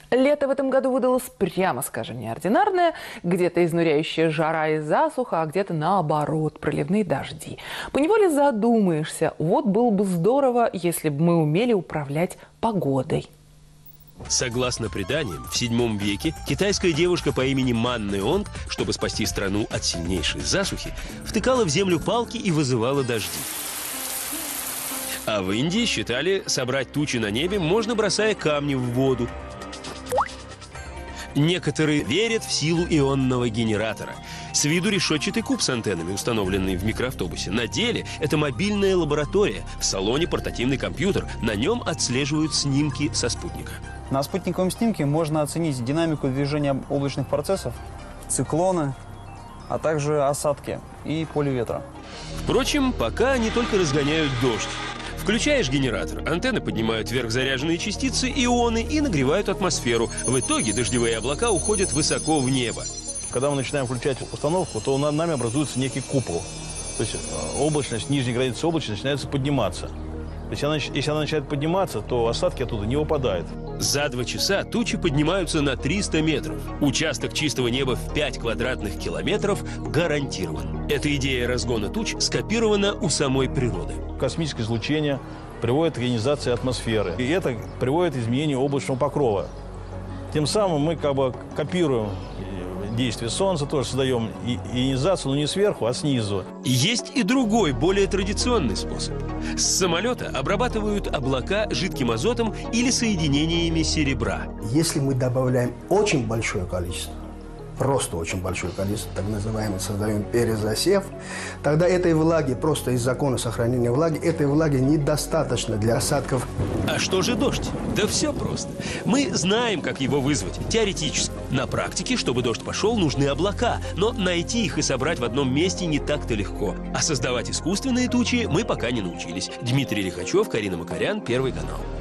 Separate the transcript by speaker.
Speaker 1: Лето в этом году выдалось, прямо скажем, неординарное. Где-то изнуряющая жара и засуха, а где-то наоборот, проливные дожди. Поневоле задумаешься, вот было бы здорово, если бы мы умели управлять погодой.
Speaker 2: Согласно преданиям, в VII веке китайская девушка по имени Манны Онг, чтобы спасти страну от сильнейшей засухи, втыкала в землю палки и вызывала дожди. А в Индии считали, собрать тучи на небе можно, бросая камни в воду. Некоторые верят в силу ионного генератора. С виду решетчатый куб с антеннами, установленный в микроавтобусе. На деле это мобильная лаборатория. В салоне портативный компьютер. На нем отслеживают снимки со спутника.
Speaker 3: На спутниковом снимке можно оценить динамику движения облачных процессов, циклоны, а также осадки и поле ветра.
Speaker 2: Впрочем, пока они только разгоняют дождь. Включаешь генератор, антенны поднимают вверх заряженные частицы, ионы, и нагревают атмосферу. В итоге дождевые облака уходят высоко в небо.
Speaker 4: Когда мы начинаем включать установку, то над нами образуется некий купол. То есть облачность, нижняя граница облачности начинается подниматься. То есть если она начинает подниматься, то осадки оттуда не выпадают.
Speaker 2: За 2 часа тучи поднимаются на 300 метров. Участок чистого неба в 5 квадратных километров гарантирован. Эта идея разгона туч скопирована у самой природы.
Speaker 4: Космическое излучение приводит к ионизации атмосферы. И это приводит к изменению облачного покрова. Тем самым мы как бы копируем действие Солнца, тоже создаем ионизацию, но не сверху, а снизу.
Speaker 2: Есть и другой, более традиционный способ. С самолета обрабатывают облака жидким азотом или соединениями серебра.
Speaker 5: Если мы добавляем очень большое количество, просто очень большое количество, так называемый, создаем перезасев, тогда этой влаги, просто из закона сохранения влаги, этой влаги недостаточно для осадков.
Speaker 2: А что же дождь? Да все просто. Мы знаем, как его вызвать, теоретически. На практике, чтобы дождь пошел, нужны облака, но найти их и собрать в одном месте не так-то легко. А создавать искусственные тучи мы пока не научились. Дмитрий Лихачев, Карина Макарян, Первый канал.